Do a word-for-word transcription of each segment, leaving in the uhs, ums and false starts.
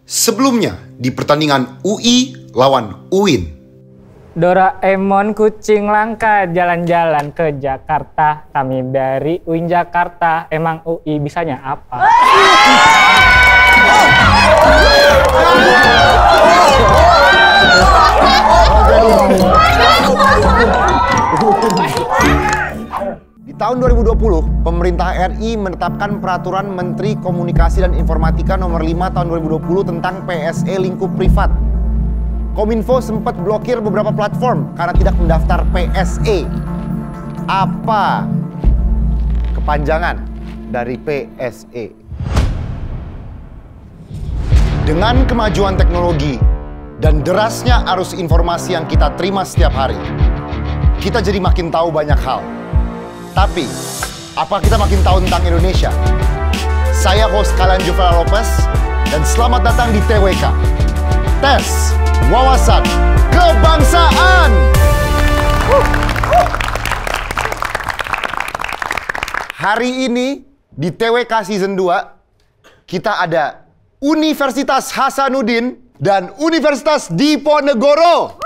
Sebelumnya di pertandingan U I lawan U I N. Doraemon kucing langka jalan-jalan ke Jakarta. Kami dari U I N Jakarta. Emang U I bisanya apa? Di tahun dua ribu dua puluh, pemerintah R I menetapkan Peraturan Menteri Komunikasi dan Informatika nomor lima tahun dua ribu dua puluh tentang P S E lingkup privat. Kominfo sempat blokir beberapa platform karena tidak mendaftar P S E. Apa kepanjangan dari P S E? Dengan kemajuan teknologi dan derasnya arus informasi yang kita terima setiap hari, kita jadi makin tahu banyak hal. Tapi, apa kita makin tahu tentang Indonesia? Saya host kalian Jufela Lopez, dan selamat datang di T W K. Tes Wawasan Kebangsaan. Hari ini di T W K Season dua, kita ada Universitas Hasanuddin dan Universitas Diponegoro.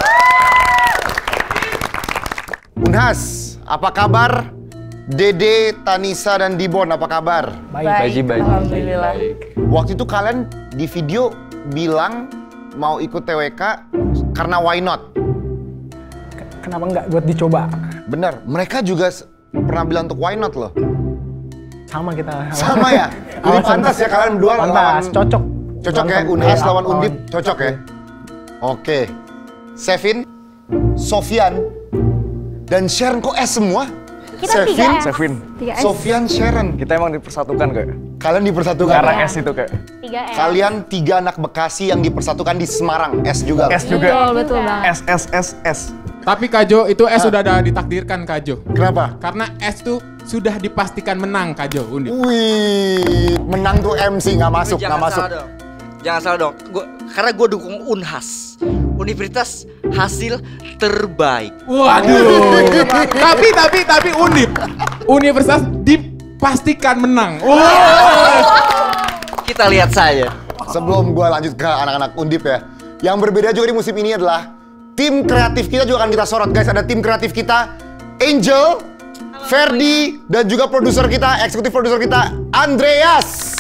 Unhas, apa kabar? Dede, Tanisa, dan Dibon, apa kabar? Baik, baik, baik. Alhamdulillah. Waktu itu kalian di video bilang mau ikut T W K karena why not? Kenapa nggak buat dicoba? Bener, mereka juga pernah bilang untuk why not loh. Sama kita. Sama ya? Jadi pantas ya kalian berdua lawan. Pantas, cocok. Cocok ya, Unhas lawan Undip, cocok ya? Oke. Sevin, Sofyan, dan Sharon, kok S semua? Kita tiga S. Sevin, Tiga S. Sofyan, Sharon. kita emang dipersatukan kayak. Kalian dipersatukan. Karena ya? S itu kayak. Tiga S. Kalian tiga anak Bekasi yang dipersatukan di Semarang, S juga. S juga. Betul, betul banget. S S S S. Tapi Kajo, itu S sudah ada ditakdirkan Kajo. Kenapa? Karena S tuh sudah dipastikan menang Kajo, Undip. Wih, menang tuh M C, nggak masuk, nggak Jangan masuk. salah dong. Jangan salah dong. Gua, karena gue dukung Unhas. Universitas hasil terbaik. Waduh. tapi tapi tapi Undip. Universitas dipastikan menang. Wow. Kita lihat saja. Sebelum gue lanjut ke anak-anak Undip ya, yang berbeda juga di musim ini adalah tim kreatif kita juga akan kita sorot guys. Ada tim kreatif kita, Angel, Ferdi, dan juga produser kita, eksekutif produser kita, Andreas.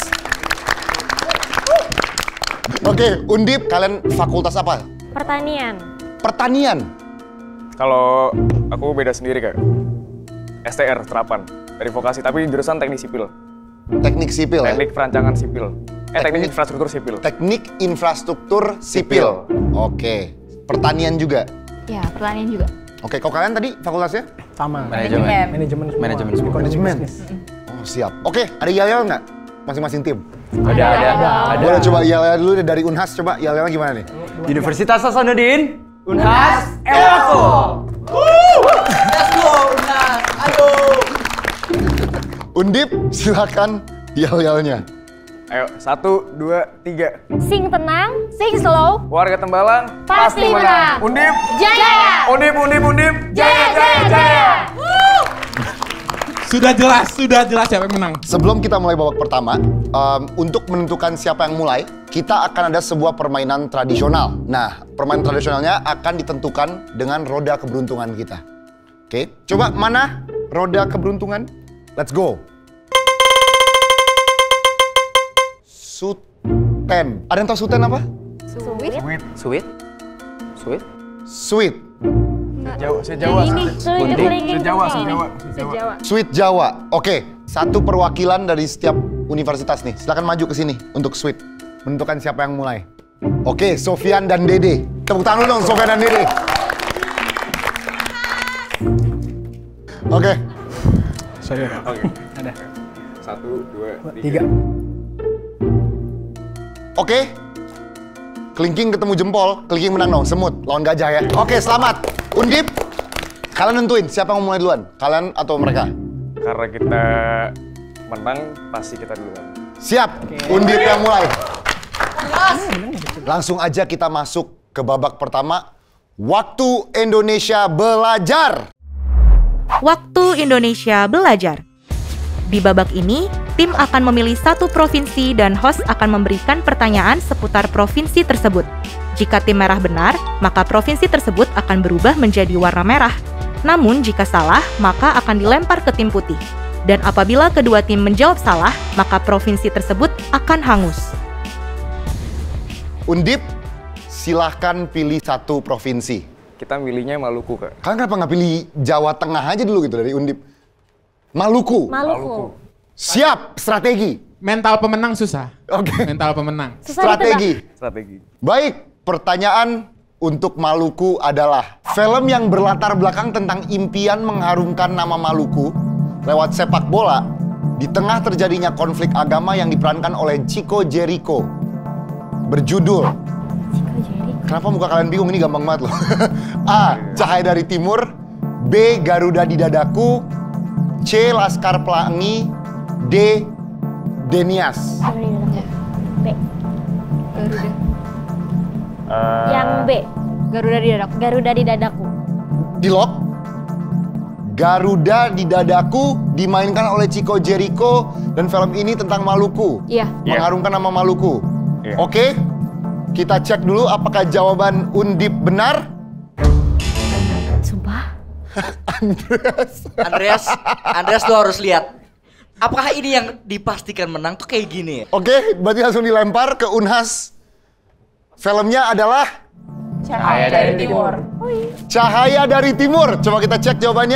Oke, Undip, kalian fakultas apa? Pertanian. Pertanian. Kalau aku beda sendiri kayak. S T R terapan dari vokasi tapi jurusan teknik sipil. Teknik sipil ya? Teknik perancangan sipil. Eh teknik, Teknik- infrastruktur sipil. Teknik infrastruktur sipil. Oke. Pertanian juga. Ya, pertanian juga. Oke, kok kalian tadi fakultasnya? Sama. Manajemen. Manajemen semua. Manajemen semua. Ekonomi Manajemen. bisnis. Oh, siap. Oke, ada yel-yel nggak? Masing-masing tim? Ada, ada, ada. Boleh coba yel-yel dulu deh dari Unhas, coba yel-yelnya gimana nih? Universitas Hasanuddin. Unhas, Eko. Let's go, Unhas. Ayo. Undip, silakan yel-yelnya. Ayo, satu, dua, tiga. Sing tenang, sing slow, Warga Tembalang pasti menang. Undip, Jaya! Undip, Undip, Undip. Jaya, jaya, jaya! Sudah jelas, sudah jelas siapa yang menang. Sebelum kita mulai babak pertama, em, untuk menentukan siapa yang mulai, kita akan ada sebuah permainan tradisional. Nah, permainan tradisionalnya akan ditentukan dengan roda keberuntungan kita. Oke, coba mana roda keberuntungan? Let's go. Suten. Ada yang tahu Suten apa? Sweet. Sweet. Sweet. Sweet. Jawa, sejawa. Ini, kelingking, kelingking, Sejawa, kelingking. sejawa. Sejawa. Sweet Jawa. Oke, satu perwakilan dari setiap universitas nih. Silakan maju ke sini untuk Sweet. Menentukan siapa yang mulai. Oke, Sofyan dan Dede. Tepuk tangan dulu dong, Sofyan dan Dede. Oke. Saya. Oke. Ada. Satu, dua, Tiga. Oke. Kelingking ketemu jempol, kelingking menang dong, semut lawan gajah ya. Oke, selamat. Undip, kalian nentuin siapa yang mau mulai duluan? Kalian atau mereka? Karena kita menang, pasti kita duluan. Siap, Undip yang mulai. Langsung aja kita masuk ke babak pertama. Waktu Indonesia belajar. Waktu Indonesia belajar. Di babak ini, tim akan memilih satu provinsi dan host akan memberikan pertanyaan seputar provinsi tersebut. Jika tim merah benar, maka provinsi tersebut akan berubah menjadi warna merah. Namun jika salah, maka akan dilempar ke tim putih. Dan apabila kedua tim menjawab salah, maka provinsi tersebut akan hangus. Undip, silahkan pilih satu provinsi. Kita milihnya Maluku, Kak. Kalian kenapa nggak pilih Jawa Tengah aja dulu gitu dari Undip? Maluku. Maluku. Siap, strategi. Mental pemenang susah. Oke. Mental pemenang. Susah Strategi. Strategi. Baik, pertanyaan untuk Maluku adalah film yang berlatar belakang tentang impian mengharumkan nama Maluku lewat sepak bola di tengah terjadinya konflik agama yang diperankan oleh Chico Jericho. Berjudul. Kenapa muka kalian bingung? Ini gampang banget loh. A. Cahaya dari Timur. B. Garuda di Dadaku. C. Laskar Pelangi. D. Denias. B. Garuda. Eh, Yang B. Garuda di dadaku. Garuda di dadaku. Di lock. Garuda di Dadaku dimainkan oleh Chico Jericho dan film ini tentang Maluku. Iya. Iya. Mengharumkan nama Maluku. Iya. Oke. Kita cek dulu apakah jawaban Undip benar. Sumpah. Andreas. Andreas, Andreas lo harus lihat. Apakah ini yang dipastikan menang tuh kayak gini ya? Oke, berarti langsung dilempar ke Unhas. Filmnya adalah Cahaya dari Timur. Cahaya dari Timur. Coba kita cek jawabannya.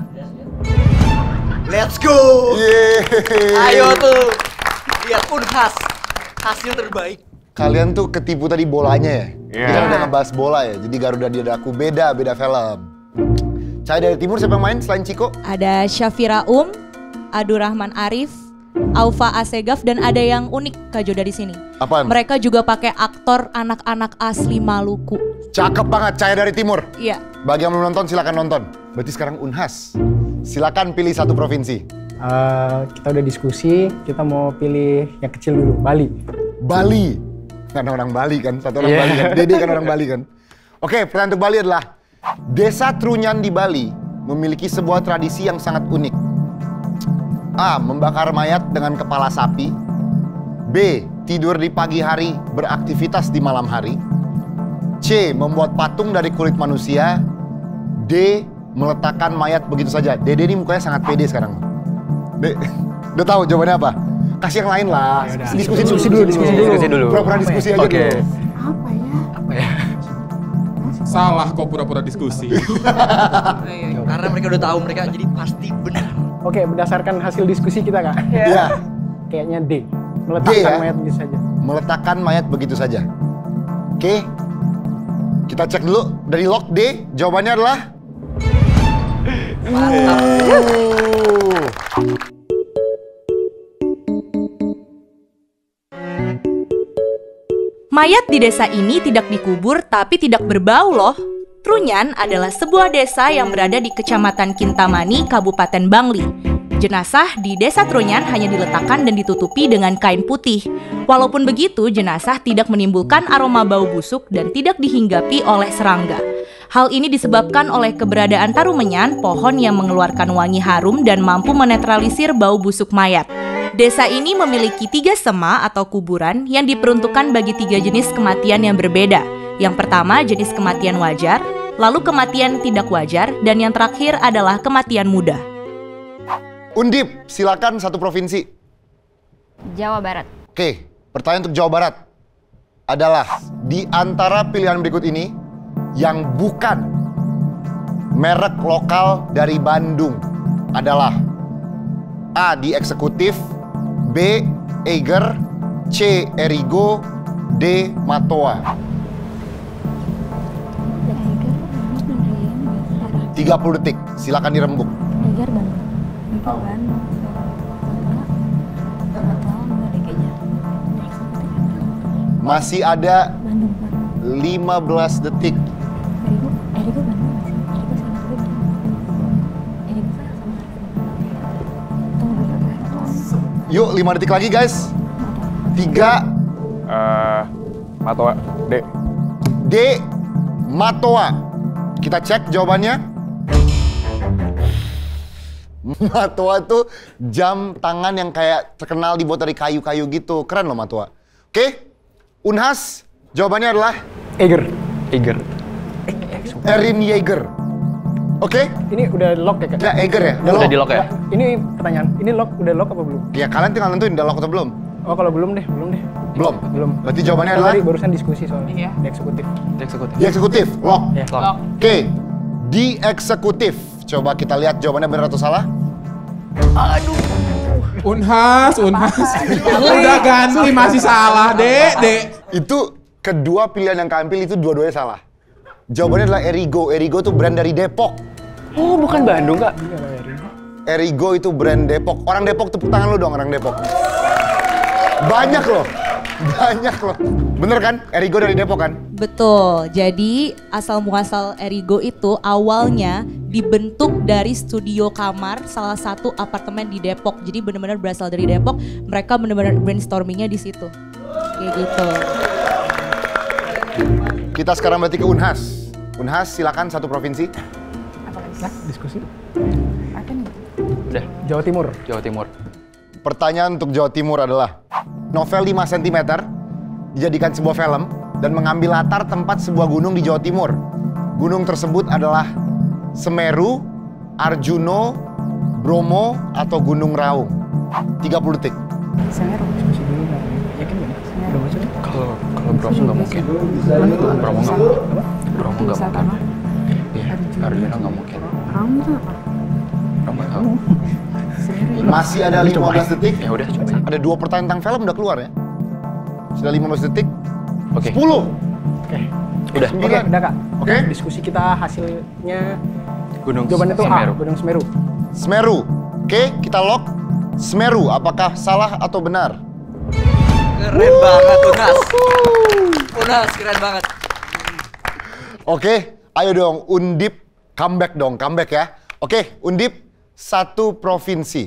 Let's go. Yeay. Ayo tuh. Lihat Unhas. Hasil terbaik. Kalian tuh ketipu tadi bolanya ya? Iya. Kita udah ngebahas bola ya, jadi Garuda di Dadaku beda, beda film. Cahaya dari Timur siapa yang main selain Chico? Ada Syafira Um, Abdurrahman Arif, Aufa Asegaf, dan ada yang unik Kak Jo dari sini. Apaan? Mereka juga pakai aktor anak-anak asli Maluku. Cakep banget, Cahaya dari Timur. Iya. Bagi yang belum nonton silakan nonton. Berarti sekarang Unhas. Silakan pilih satu provinsi. Eh, kita udah diskusi, kita mau pilih yang kecil dulu, Bali. Bali. Karena orang Bali kan, satu orang Yeah. Bali kan. Dede kan orang Bali kan. Oke, pertanyaan untuk Bali adalah Desa Trunyan di Bali memiliki sebuah tradisi yang sangat unik. A. Membakar mayat dengan kepala sapi. B. Tidur di pagi hari, beraktivitas di malam hari. C. Membuat patung dari kulit manusia. D. Meletakkan mayat begitu saja. Dede ini mukanya sangat pede sekarang. D. Udah tahu jawabannya apa? Kasih yang lain lah. Diskusi, diskusi dulu, diskusi dulu. Diskusi dulu. Pura-pura diskusi aja Oke. dulu. Salah kok pura-pura diskusi. Karena mereka udah tahu, mereka jadi pasti benar. Oke, berdasarkan hasil diskusi kita Kak. Iya. Kayaknya D. Meletakkan D, ya? mayat begitu saja. Meletakkan mayat begitu saja. Oke. Kita cek dulu dari log D. Jawabannya adalah Mantap. Uh. Mayat di desa ini tidak dikubur tapi tidak berbau loh. Trunyan adalah sebuah desa yang berada di Kecamatan Kintamani, Kabupaten Bangli. Jenazah di desa Trunyan hanya diletakkan dan ditutupi dengan kain putih. Walaupun begitu, jenazah tidak menimbulkan aroma bau busuk dan tidak dihinggapi oleh serangga. Hal ini disebabkan oleh keberadaan tarumenyan, pohon yang mengeluarkan wangi harum dan mampu menetralisir bau busuk mayat. Desa ini memiliki tiga sema atau kuburan yang diperuntukkan bagi tiga jenis kematian yang berbeda. Yang pertama jenis kematian wajar, lalu kematian tidak wajar, dan yang terakhir adalah kematian muda. Undip, silakan satu provinsi. Jawa Barat. Oke, pertanyaan untuk Jawa Barat adalah di antara pilihan berikut ini yang bukan merek lokal dari Bandung adalah A. Di Eksekutif, B. Eiger, C. Erigo, D. Matoa. tiga puluh detik, silakan dirembuk. Negar Bandung. Negar Bandung. Nggak tahu nggak deh kayaknya. Masih ada Bandung, Bandung. lima belas detik. Erigo, Erigo Bandung nggak sih? Erigo sama gue gitu. Erigo kan sama Tunggu dulu. Yuk, lima detik lagi guys. Tiga, Eh, Matoa, D. D. Matoa. Kita cek jawabannya. Matua tuh jam tangan yang kayak terkenal dibuat dari kayu-kayu gitu. Keren loh Matua. Oke, Unhas, jawabannya adalah Eiger. Eiger. Erin Yeager. Oke? Ini udah lock ya, Kak? Ya, Eiger ya? Udah di lock ya? Ini pertanyaan, ini lock, udah lock apa belum? Ya, kalian tinggal nentuin udah lock atau belum? Oh, kalau belum deh, belum deh. Belum? Belum. Berarti jawabannya Tadi adalah barusan diskusi soalnya. Iya. Di eksekutif. Di eksekutif. di eksekutif, lock. Ya. Lock. Oke, di eksekutif. Coba kita lihat jawabannya benar atau salah. Unhas, Unhas. Udah ganti masih salah, Dek, Dek. Itu kedua pilihan yang kalian pilih itu dua-duanya salah. Jawabannya adalah Erigo. Erigo itu brand dari Depok. Oh, bukan Bandung, Kak. Erigo itu brand Depok. Orang Depok tepuk tangan lu dong, orang Depok. Banyak loh. Banyak loh. Bener kan? Erigo dari Depok kan? Betul, jadi asal muasal Erigo itu awalnya dibentuk dari studio kamar salah satu apartemen di Depok. Jadi benar-benar berasal dari Depok, mereka benar-benar brainstormingnya di situ. Kayak gitu. Kita sekarang berarti ke Unhas. Unhas silakan satu provinsi. Nah, diskusi. Apa nih? Udah, Jawa Timur. Jawa Timur. Pertanyaan untuk Jawa Timur adalah novel lima sentimeter dijadikan sebuah film dan mengambil latar tempat sebuah gunung di Jawa Timur. Gunung tersebut adalah Semeru, Arjuno, Bromo, atau Gunung Raung. tiga puluh detik. Semeru. Diskusi dulu nggak? Yakin nggak? Udah baca deh. Kalau kalau Bromo nggak mungkin. Bromo nggak mungkin. Bromo nggak mungkin. Iya, Arjuna nggak mungkin. Raung itu apa? Bromo tahu. Masih ada lima belas detik. Ya udah, coba. Ada dua pertanyaan tentang film udah keluar ya. Sudah lima belas detik. Oke. sepuluh. Oke. Udah. Oke, Sembilan. udah Kak. Oke. Diskusi kita hasilnya Gunung jawabannya itu A, Semeru. Gunung Semeru. Semeru. Oke, kita lock. Semeru, apakah salah atau benar? Keren banget Unas. Unas keren banget. Oke, ayo dong Undip comeback dong, comeback ya. Oke, Undip satu provinsi.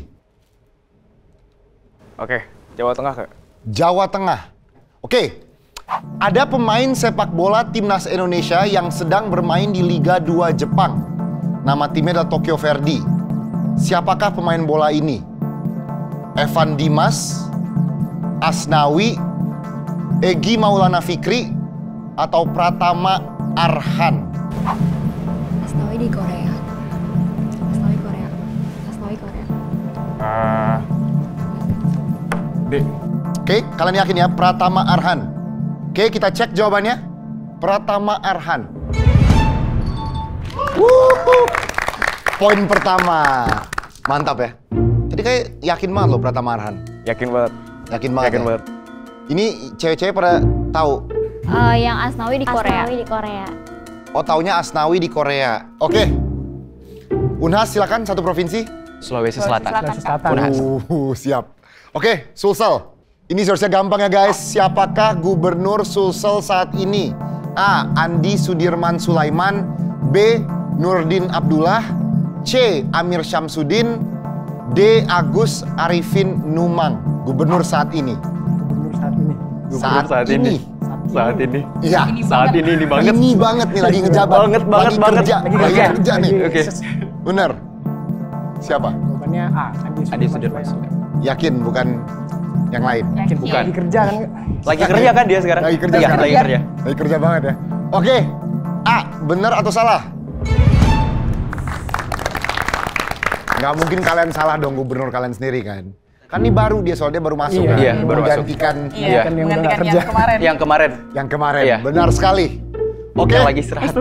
Oke, Jawa Tengah, Kak. Jawa Tengah. Oke, ada pemain sepak bola timnas Indonesia yang sedang bermain di Liga dua Jepang. Nama timnya adalah Tokyo Verdy. Siapakah pemain bola ini? Evan Dimas, Asnawi, Egy Maulana Fikri, atau Pratama Arhan? Asnawi di Korea. Asnawi Korea. Asnawi Korea. Ah, D. Oke, kalian yakin ya Pratama Arhan? Oke, kita cek jawabannya. Pratama Arhan. Wuhu. Poin pertama. Mantap ya. Tadi kayak yakin banget loh Pratama Arhan. Yakin banget. Yakin banget Yakin ya? banget. Ini cewek-cewek pada tahu. Eh, yang Asnawi di Korea. Asnawi di Korea. Oh, taunya Asnawi di Korea. Oke. Unhas silakan satu provinsi. Sulawesi Selatan. Sulawesi Selatan. Unhas. Uh, siap. Oke, Sulsel. Ini seharusnya gampang ya guys. Siapakah gubernur Sulsel saat ini? A. Andi Sudirman Sulaiman. B. Nurdin Abdullah. C. Amir Syamsuddin. D. Agus Arifin Numang. Gubernur saat ini. Gubernur saat ini. Saat, saat ini. Saat ini. Iya. Saat ini ini banget. Ini banget nih lagi ngejabat. Banget, banget, lagi banget. kerja. Lagi Lagi kerja. kerja nih. Oke. Bener. Siapa? Jawabannya A, Andi Adi Sudirman Sudirman. Sulaiman. Yakin bukan yang lain? Yakin Bukan. lagi kerja kan? Lagi kerja kan dia sekarang? Lagi kerja Iya, sekarang. lagi kerja. Lagi kerja banget ya. Oke. A, benar atau salah? Nggak mungkin kalian salah dong gubernur kalian sendiri kan? Kan ini baru dia soalnya baru masuk Iya, kan? iya, baru masuk. Menggantikan Iya. Kan yang udah nggak kerja. Yang kemarin. yang kemarin. Iya. Benar sekali. Oke. Yang lagi istirahat.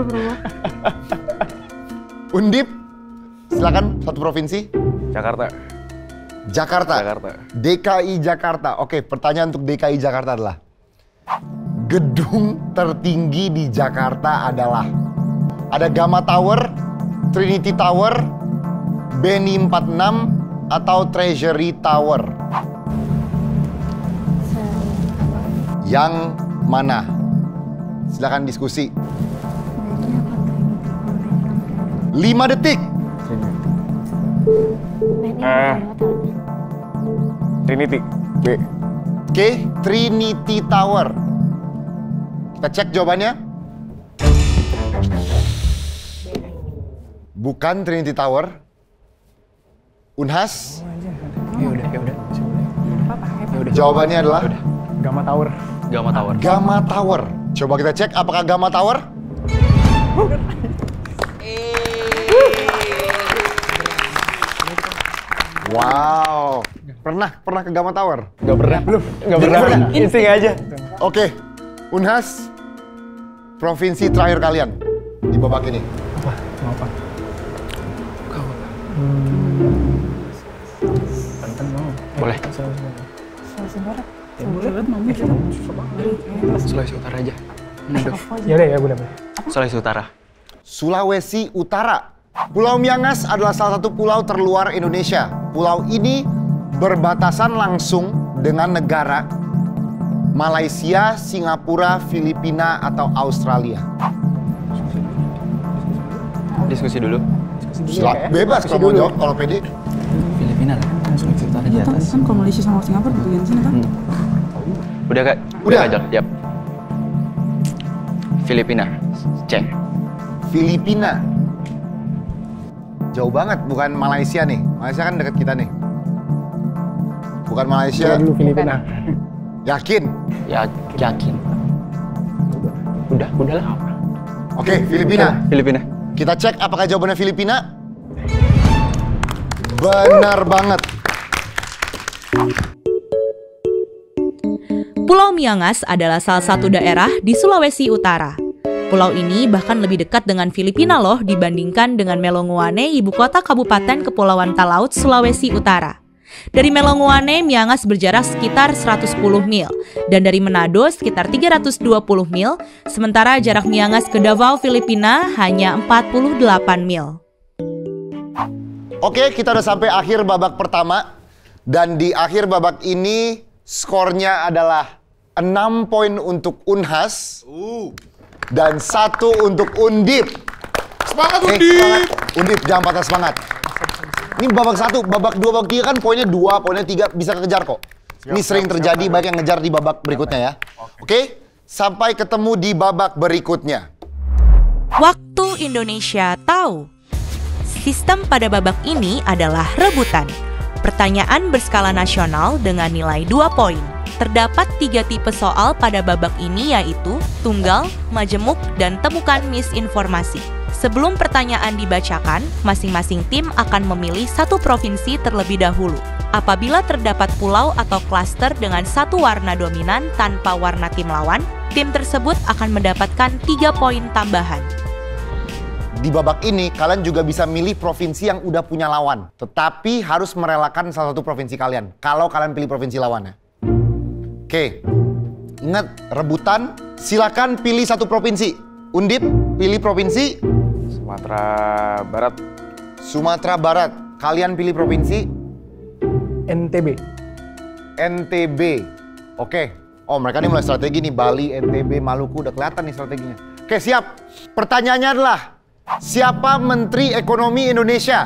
Undip, silakan satu provinsi. Jakarta. Jakarta. Jakarta. D K I Jakarta. Oke, pertanyaan untuk D K I Jakarta adalah gedung tertinggi di Jakarta adalah ada Gamma Tower, Trinity Tower, Beni empat puluh enam, atau Treasury Tower. Yang mana? Silakan diskusi. lima detik. Ah. Trinity. B. Oke, Trinity Tower. Kita cek jawabannya. Bukan Trinity Tower. Unhas, Ya udah, ya udah. Ya udah. jawabannya adalah Gamma Tower. Gamma Tower. Gamma Tower. Coba kita cek apakah Gamma Tower? Wow. Pernah pernah ke Gamma Tower? Gak pernah. Belum. Gak pernah. Insting aja. Oke. Unhas, provinsi terakhir kalian di babak ini. Apa? Mau apa? Banten mau. Boleh. Sulawesi Barat. Ya boleh banget mau. Susah banget. Sulawesi Utara aja. Aduh. Ya udah ya boleh boleh. Sulawesi Utara. Sulawesi Utara. Pulau Miangas adalah salah satu pulau terluar Indonesia. Pulau ini berbatasan langsung dengan negara Malaysia, Singapura, Filipina, atau Australia. Diskusi dulu. Sila, bebas kalau mau jawab, kalau pede. Filipina lah. Sulawesi Utara di atas. Kan kalau Malaysia sama Singapura bagian sini kan? Udah kak? Udah. Kak, Yap. Filipina. C. Filipina. Jauh banget, bukan Malaysia nih. Malaysia kan dekat kita nih. Bukan Malaysia. Coba dulu Filipina. Yakin? Ya, yakin. Udah, udah lah. Oke, Filipina. Filipina. Kita cek apakah jawabannya Filipina. Benar banget. Pulau Miangas adalah salah satu daerah di Sulawesi Utara. Pulau ini bahkan lebih dekat dengan Filipina loh dibandingkan dengan Melongoane, ibu kota Kabupaten Kepulauan Talaut, Sulawesi Utara. Dari Melongoane, Miangas berjarak sekitar seratus sepuluh mil, dan dari Manado sekitar tiga ratus dua puluh mil, sementara jarak Miangas ke Davao, Filipina hanya empat puluh delapan mil. Oke, kita udah sampai akhir babak pertama. Dan di akhir babak ini, skornya adalah enam poin untuk Unhas. Dan satu untuk Undip. Semangat Eh, Undip! semangat. Undip, jangan patah semangat. Ini babak satu, babak dua, babak tiga kan poinnya dua, poinnya tiga, bisa kekejar kok. Ini sering terjadi, baik yang ngejar di babak berikutnya ya. Oke, sampai ketemu di babak berikutnya. Waktu Indonesia tahu. Sistem pada babak ini adalah rebutan. Pertanyaan berskala nasional dengan nilai dua poin. Terdapat tiga tipe soal pada babak ini yaitu tunggal, majemuk, dan temukan misinformasi. Sebelum pertanyaan dibacakan, masing-masing tim akan memilih satu provinsi terlebih dahulu. Apabila terdapat pulau atau klaster dengan satu warna dominan tanpa warna tim lawan, tim tersebut akan mendapatkan tiga poin tambahan. Di babak ini, kalian juga bisa milih provinsi yang udah punya lawan. Tetapi harus merelakan salah satu provinsi kalian. Kalau kalian pilih provinsi lawannya. Oke, ingat rebutan, silakan pilih satu provinsi. Undip, pilih provinsi. Sumatera Barat. Sumatera Barat. Kalian pilih provinsi. N T B. N T B. Oke. Oh, mereka nih mulai strategi nih. Bali, N T B, Maluku. Udah kelihatan nih strateginya. Oke, siap. Pertanyaannya adalah, siapa Menteri Ekonomi Indonesia?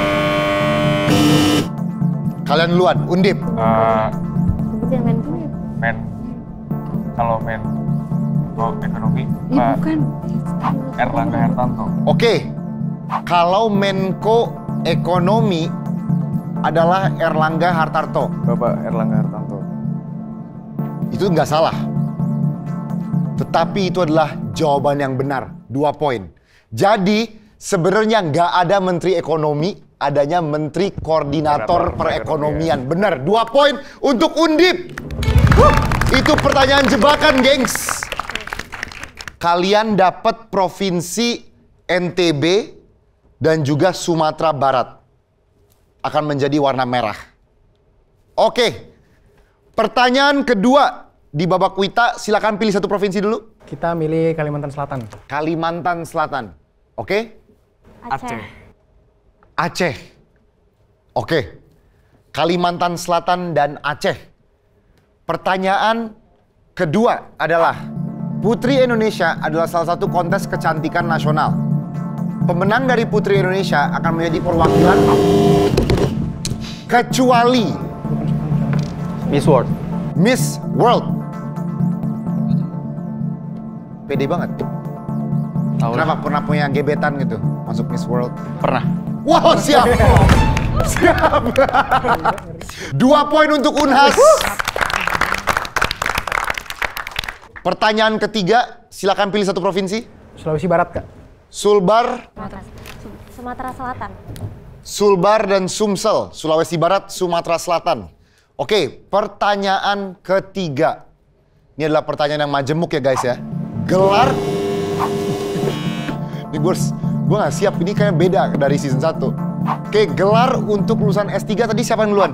Kalian duluan, Undip. Uh, Sebutin Menko ya? men. Kalau men. Oh, ekonomi. Eh, Pak bukan. Erlangga Hartarto. Oke, kalau Menko Ekonomi adalah Erlangga Hartarto. Bapak Erlangga Hartarto. Itu nggak salah. Tetapi itu adalah jawaban yang benar. Dua poin. Jadi sebenarnya nggak ada Menteri Ekonomi, adanya Menteri Koordinator Perekonomian. Benar, dua poin untuk Undip. Itu pertanyaan jebakan, gengs. Kalian dapat provinsi N T B dan juga Sumatera Barat. Akan menjadi warna merah. Oke. Pertanyaan kedua di babak Wita, silakan pilih satu provinsi dulu. Kita milih Kalimantan Selatan. Kalimantan Selatan. Oke? Aceh. Aceh. Oke. Kalimantan Selatan dan Aceh. Pertanyaan kedua adalah, Putri Indonesia adalah salah satu kontes kecantikan nasional. Pemenang dari Putri Indonesia akan menjadi perwakilan kecuali Miss World. Miss World. Pede banget. Tahu lah. Kenapa? Pernah punya gebetan gitu masuk Miss World? Pernah. Wow, siap. Siap. Dua poin untuk Unhas. Pertanyaan ketiga, silakan pilih satu provinsi. Sulawesi Barat, Kak. Sulbar. Sumatera Selatan. Sulbar dan Sumsel, Sulawesi Barat, Sumatera Selatan. Oke, pertanyaan ketiga. Ini adalah pertanyaan yang majemuk ya guys ya. Gelar. Ini gue gue nggak siap, ini kayak beda dari season satu. Oke, gelar untuk lulusan S tiga tadi siapa yang duluan?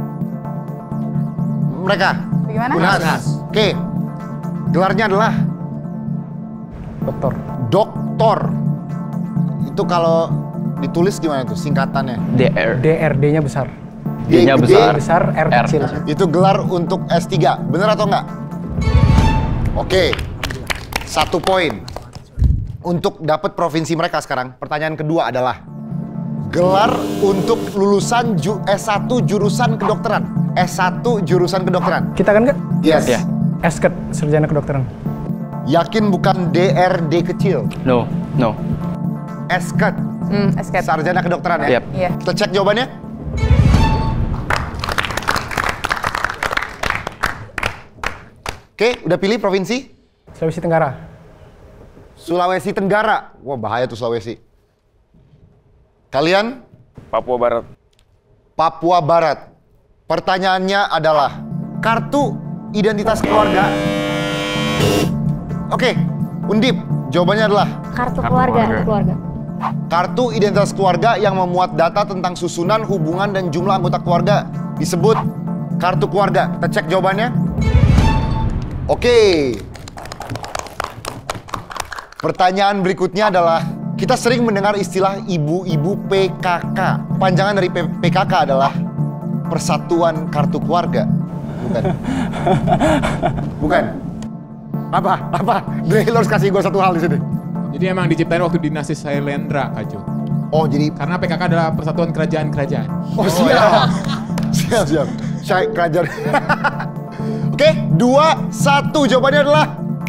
Mereka. Bagaimana? Unhas. Oke, gelarnya adalah Doktor. Doktor. Itu kalau ditulis gimana tuh singkatannya? D R. D R D-nya besar. D-nya gede, besar. besar, R, R kecil. Itu gelar untuk S tiga, bener atau enggak? Oke, satu poin. Untuk dapat provinsi mereka sekarang, pertanyaan kedua adalah gelar untuk lulusan ju S satu jurusan kedokteran. S satu jurusan kedokteran. Kita kan, Kak? Yes. Ya. S K E T, sarjana kedokteran. Yakin bukan D R D kecil? No, no. S K E T, Hmm, S K E T. sarjana kedokteran ya? Yep. Iya. Kita cek jawabannya. Oke, udah pilih provinsi? Sulawesi Tenggara. Sulawesi Tenggara. Wah, bahaya tuh Sulawesi. Kalian? Papua Barat. Papua Barat. Pertanyaannya adalah kartu identitas keluarga. Oke, Undip. Jawabannya adalah Kartu, Kartu keluarga. keluarga. keluarga. kartu identitas keluarga yang memuat data tentang susunan, hubungan, dan jumlah anggota keluarga disebut kartu keluarga. Kita cek jawabannya. Oke. Pertanyaan berikutnya adalah, kita sering mendengar istilah ibu-ibu P K K. Panjangan dari P K K adalah Persatuan Kartu Keluarga. Bukan. Bukan. Apa? Apa? Dre, lo harus kasih gue satu hal di sini. Jadi emang diciptain waktu dinasti Sailendra, Kak Jo. Oh, jadi... Karena P K K adalah persatuan kerajaan-kerajaan. Oh, siap. Siap, siap. Syai kerajaan. Oke, dua, satu. Jawabannya adalah...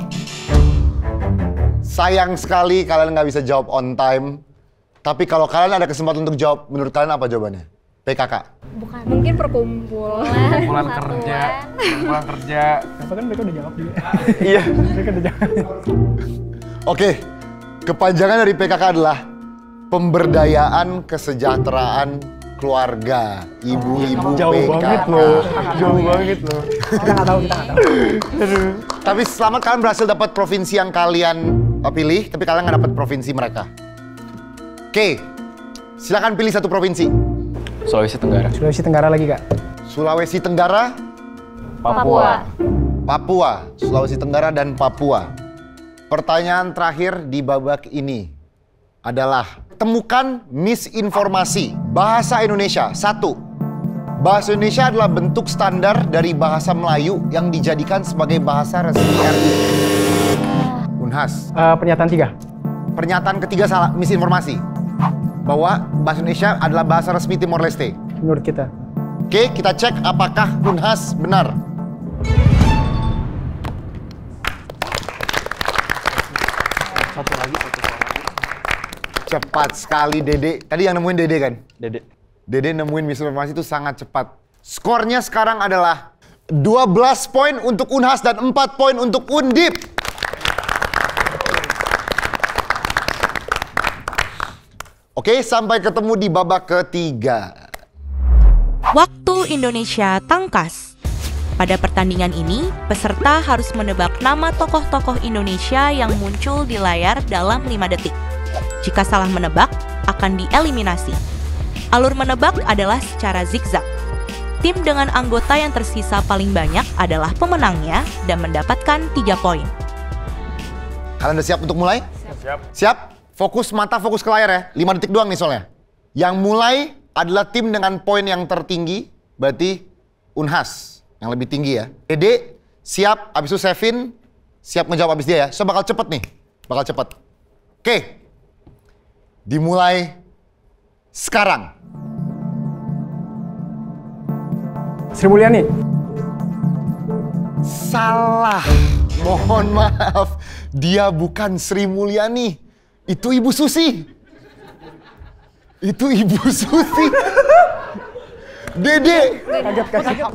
Sayang sekali kalian nggak bisa jawab on time. Tapi kalau kalian ada kesempatan untuk jawab, menurut kalian apa jawabannya? P K K. Bukan. Mungkin perkumpulan. Kumpulan kerja. Kumpulan kerja. Apa kan mereka udah jawab juga. Iya. Mereka udah jawab. Oke, kepanjangan dari P K K adalah Pemberdayaan Kesejahteraan Keluarga. Ibu-ibu Jauh P K K. banget loh. Jauh banget loh. Kita nggak tahu, kita nggak tahu. Tapi selamat kalian berhasil dapat provinsi yang kalian uh, pilih, tapi kalian nggak dapat provinsi mereka. Oke, silakan pilih satu provinsi. Sulawesi Tenggara. Sulawesi Tenggara lagi, Kak. Sulawesi Tenggara, Papua. Papua, Sulawesi Tenggara dan Papua. Pertanyaan terakhir di babak ini adalah temukan misinformasi bahasa Indonesia. Satu, bahasa Indonesia adalah bentuk standar dari bahasa Melayu yang dijadikan sebagai bahasa resmi R I. Unhas. Uh, pernyataan tiga. Pernyataan ketiga salah, misinformasi. Bahwa bahasa Indonesia adalah bahasa resmi Timor Leste. Menurut kita. Oke, kita cek apakah Unhas benar. Satu lagi, satu lagi. Cepat sekali Dede. Tadi yang nemuin Dede kan? Dede. Dede nemuin misinformasi itu sangat cepat. Skornya sekarang adalah dua belas poin untuk Unhas dan empat poin untuk Undip. Oke, sampai ketemu di babak ketiga. Waktu Indonesia Tangkas. Pada pertandingan ini, peserta harus menebak nama tokoh-tokoh Indonesia yang muncul di layar dalam lima detik. Jika salah menebak, akan dieliminasi. Alur menebak adalah secara zigzag. Tim dengan anggota yang tersisa paling banyak adalah pemenangnya dan mendapatkan tiga poin. Kalian udah siap untuk mulai? Siap. Siap? Fokus mata, fokus ke layar ya. lima detik doang nih soalnya. Yang mulai adalah tim dengan poin yang tertinggi, berarti Unhas yang lebih tinggi ya. Dede siap, abis itu Sevin siap ngejawab abis dia ya. So bakal cepet nih, bakal cepet. Oke, dimulai sekarang. Sri Mulyani. Salah. Mohon maaf, dia bukan Sri Mulyani. Itu Ibu Susi. Itu Ibu Susi. Dede. Kaget, kaget.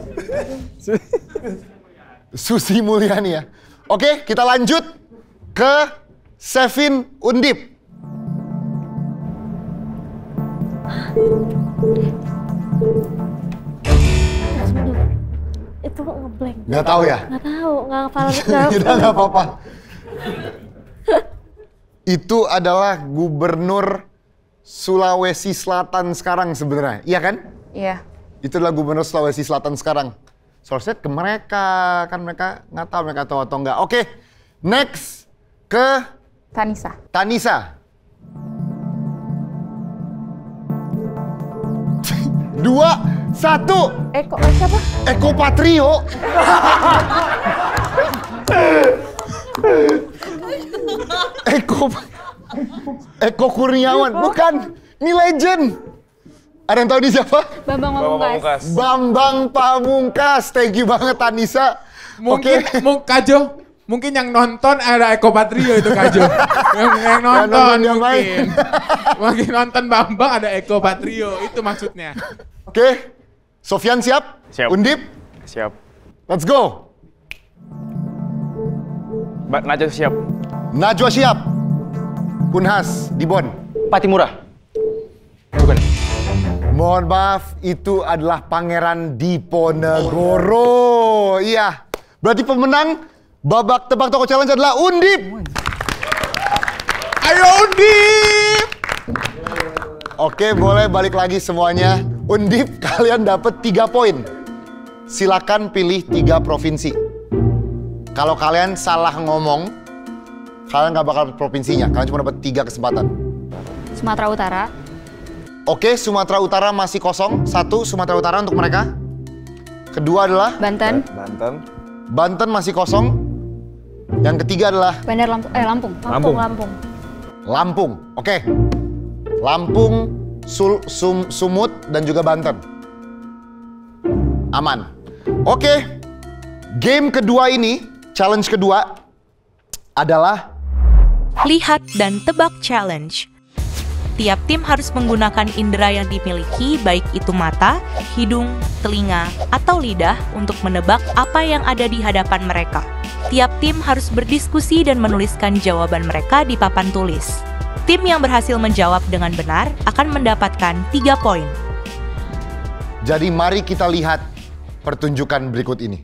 Susi Mulyani ya. Oke, kita lanjut ke Sevin Undip. Itu ngeblank. Nggak tahu ya? Nggak tahu, nggak hafal. Kita nggak apa-apa. Itu adalah gubernur Sulawesi Selatan sekarang sebenarnya, iya kan? Iya. Itu adalah gubernur Sulawesi Selatan sekarang. Soalnya ke mereka, kan mereka nggak tahu mereka tahu atau nggak. Oke, next ke Tanisa. Tanisa. Dua, satu. Eko, siapa? Eko Patrio. Eko Eko Kurniawan, bukan. Ini legend. Ada yang tahu ini siapa? Bambang Pamungkas. Bambang Pamungkas. Thank you banget Tanisa. Mungkin, Oke. mungkin Kajo, mungkin yang nonton ada Eko Patrio itu Kajo. yang, yang nonton nonton yang mungkin. Mungkin nonton Bambang ada Eko Patrio, itu maksudnya. Oke. Sofyan siap? Siap. Undip? Siap. Let's go. Mbak Najwa siap. Najwa siap. Unhas, Dibon. Patimura. Bukan. Mohon maaf, itu adalah Pangeran Diponegoro. Iya. Berarti pemenang babak tebak toko challenge adalah Undip. Ayo Undip. Oke, boleh balik lagi semuanya. Undip, kalian dapat tiga poin. Silakan pilih tiga provinsi. Kalau kalian salah ngomong, kalian nggak bakal provinsinya. Kalian cuma dapat tiga kesempatan. Sumatera Utara. Oke, Sumatera Utara masih kosong. Satu, Sumatera Utara untuk mereka. Kedua adalah Banten. Banten. Banten masih kosong. Yang ketiga adalah Bandar Lampung. Eh Lampung. Lampung. Lampung. Lampung. Oke. Lampung, Sul, Sum, Sumut, dan juga Banten. Aman. Oke. Game kedua ini, challenge kedua adalah Lihat dan tebak challenge. Tiap tim harus menggunakan indera yang dimiliki, baik itu mata, hidung, telinga, atau lidah untuk menebak apa yang ada di hadapan mereka. Tiap tim harus berdiskusi dan menuliskan jawaban mereka di papan tulis. Tim yang berhasil menjawab dengan benar akan mendapatkan tiga poin. Jadi mari kita lihat pertunjukan berikut ini.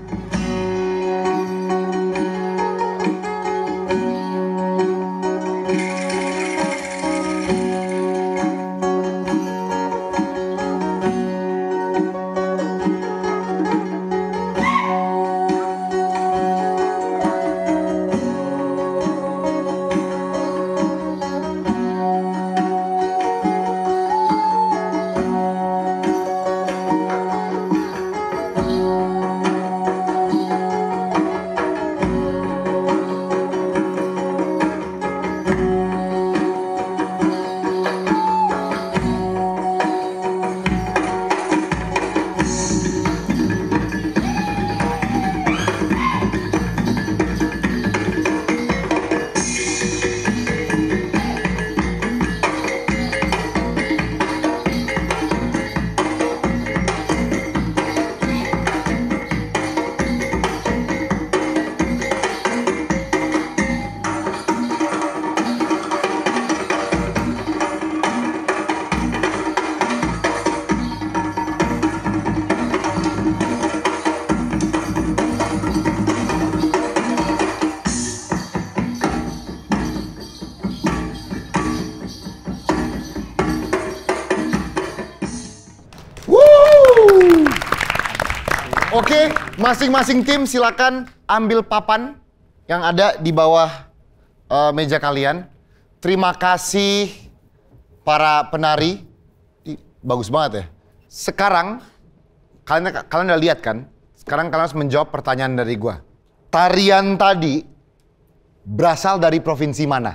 Oke, masing-masing tim silakan ambil papan yang ada di bawah uh, meja kalian. Terima kasih para penari. Ih, bagus banget ya. Sekarang kalian kalian udah lihat kan? Sekarang kalian harus menjawab pertanyaan dari gua. Tarian tadi berasal dari provinsi mana?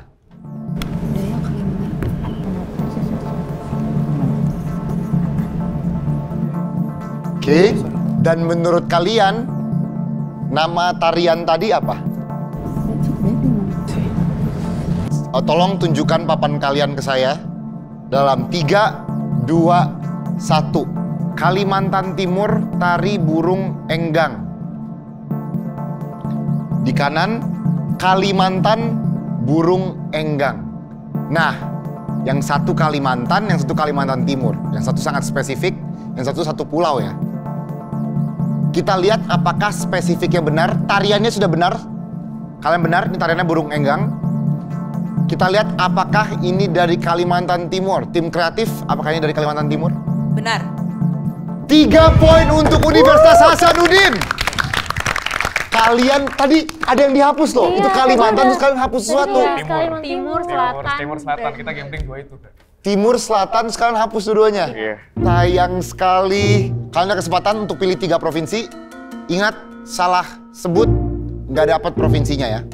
Oke. Dan menurut kalian, nama tarian tadi apa? Oh, tolong tunjukkan papan kalian ke saya. Dalam tiga, dua, satu. Kalimantan Timur, tari burung enggang. Di kanan, Kalimantan burung enggang. Nah, yang satu Kalimantan, yang satu Kalimantan Timur. Yang satu sangat spesifik, yang satu satu pulau ya. Kita lihat apakah spesifiknya benar, tariannya sudah benar. Kalian benar, ini tariannya burung enggang. Kita lihat apakah ini dari Kalimantan Timur. Tim kreatif, apakah ini dari Kalimantan Timur? Benar. Tiga poin untuk Universitas Hasanuddin. Kalian tadi ada yang dihapus loh. Iya, itu Kalimantan ada. terus kalian hapus sesuatu. Iya, Kalimantan Timur, Selatan. Timur Selatan, kita gambling dua itu. Timur, Selatan, sekalian hapus dua-duanya. Iya. Sayang sekali. Kalian ada kesempatan untuk pilih tiga provinsi. Ingat, salah sebut, nggak dapat provinsinya ya.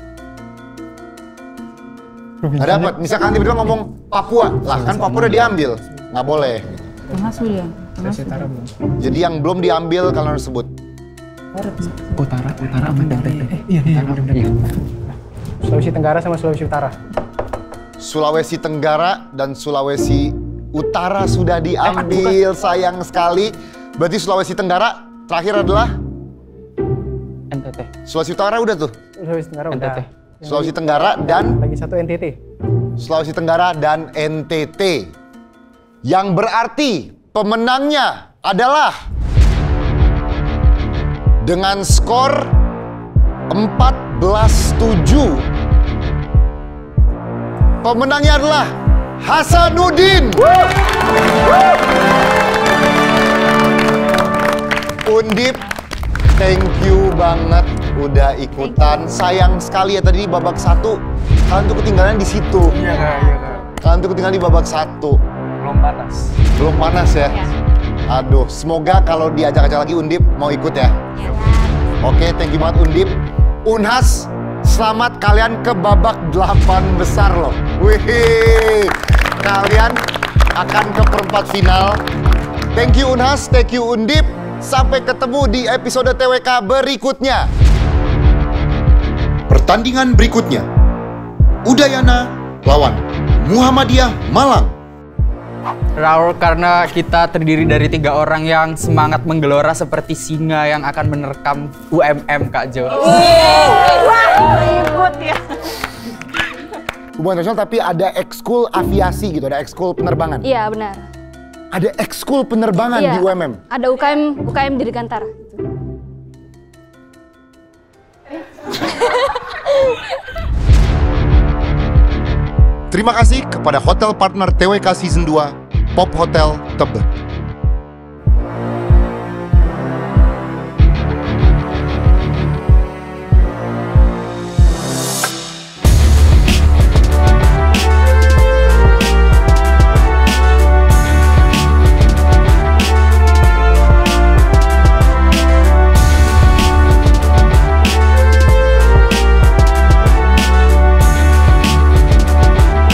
Nggak dapat. Misalkan tiba-tiba ngomong Papua, lah kan Papua udah diambil, nggak boleh. Tengah sudah. Tengah sudah. Jadi yang belum diambil kalian harus sebut. Utara, utara sama dan tete. Iya, iya, iya. Sulawesi Tenggara sama Sulawesi Utara. Sulawesi Tenggara dan Sulawesi Utara sudah diambil, sayang sekali. Berarti Sulawesi Tenggara terakhir adalah N T T. Sulawesi Utara udah tuh. Sulawesi Tenggara N T T. udah. Sulawesi Tenggara dan Lagi satu N T T. Sulawesi Tenggara dan N T T. Yang berarti pemenangnya adalah dengan skor empat belas tujuh. Pemenangnya adalah Hasanuddin. Undip, thank you banget udah ikutan. Sayang sekali ya tadi di babak satu kalian tuh ketinggalan di situ. Iya kak, iya kak. Kalian tuh ketinggalan di babak satu. Belum panas. Belum panas ya? Aduh, semoga kalau diajak-ajak lagi Undip mau ikut ya. Oke, thank you banget Undip. Unhas, selamat kalian ke babak delapan besar loh. Wih, kalian akan ke perempat final. Thank you Unhas, thank you Undip. Sampai ketemu di episode T W K berikutnya. Pertandingan berikutnya, Udayana lawan Muhammadiyah Malang. Raul, karena kita terdiri dari tiga orang yang semangat menggelora seperti singa yang akan menerkam U M M, Kak Jo. Wah, ribut ya. Hubungan internasional tapi ada ekskul aviasi gitu, ada ekskul penerbangan. Iya, benar. Ada ekskul penerbangan Iya, di U M M. Ada U K M, U K M Dirgantara. Terima kasih kepada hotel partner T W K Season dua, Pop Hotel Tebet.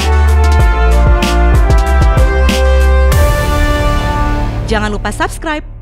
Jangan lupa subscribe.